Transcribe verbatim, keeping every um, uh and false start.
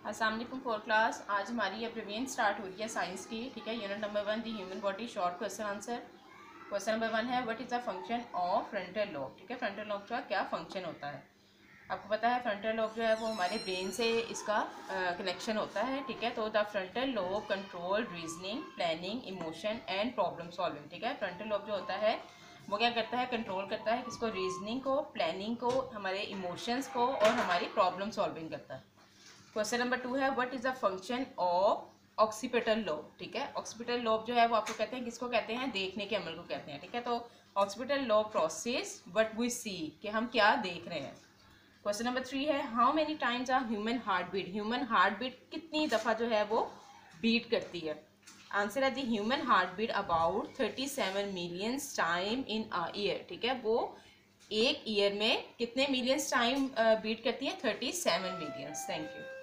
अस्सलाम वालेकुम four class. आज हमारी अब रिवीजन स्टार्ट हो रही है साइंस की। ठीक है, unit number one the human body short question answer. Question number one है what is the function of frontal lobe. ठीक है, फ्रंटल लोब का क्या फंक्शन होता है। आपको पता है फ्रंटल लोब जो है वो हमारे ब्रेन से इसका कनेक्शन होता है। ठीक है, तो the frontal lobe control reasoning, planning, emotion and problem solving. ठीक है, फ्रंटल लोब जो होता है वो क्या करता है, कंट्रोल करता है किसको, रीजनिंग को, प्लानिंग को, हमारे इमोशंस को और हमारी प्रॉब्लम सॉल्विंग करता है। क्वेश्चन नंबर टू है what is the function of occipital lobe. ठीक है, ऑक्सीपिटल लोब जो है वो आपको कहते हैं, किसको कहते हैं, देखने के अमल को कहते हैं। ठीक है, तो occipital lobe process what we see, कि हम क्या देख रहे हैं। क्वेश्चन नंबर थ्री है how many times are human heart beat. Human heart beat कितनी दफ़ा जो है वो बीट करती है। आंसर है the human heart beat about thirty seven millions time in a year. ठीक है, वो एक ईयर में कितने मिलियंस टाइम बीट करती है, thirty seven millions. Thank you.